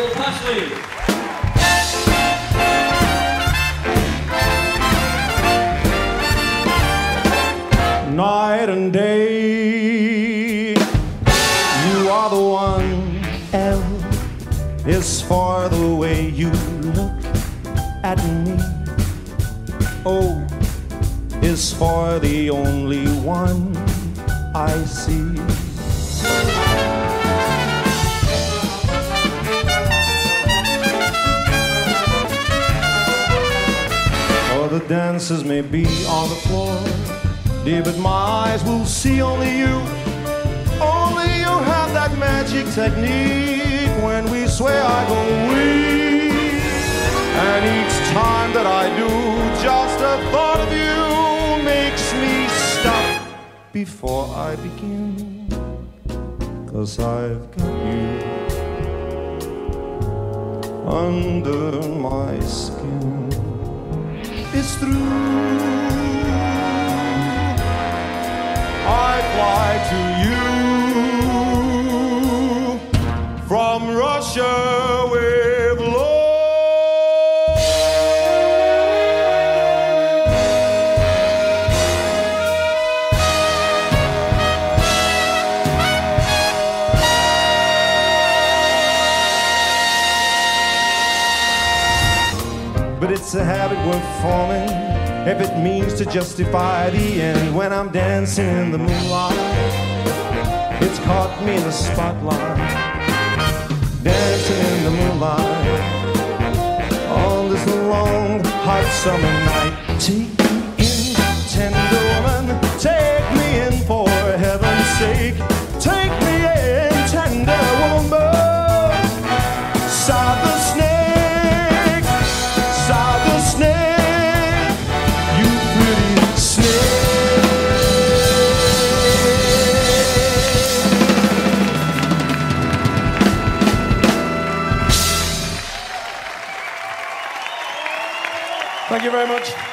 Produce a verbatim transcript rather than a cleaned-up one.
Paul Pashley. Night and day, you are the one. L is for the way you look at me. O is for the only one I see. Oh, the dancers may be on the floor, dear, but my eyes will see only you. Only you have that magic technique. When we sway, I go weak. And each time that I do, just a thought of you makes me stop before I begin. 'Cause I've got you under my skin. It's true, I fly to you from Russia with love. But it's a habit worth forming if it means to justify the end. When I'm dancing in the moonlight, it's caught me in the spotlight. Dancing in the moonlight on this long, hot summer night. Take me in, tender woman, take me in for heaven's sake. Take me in, tender woman, sob the snake, sob the snake, you pretty snake. Thank you very much.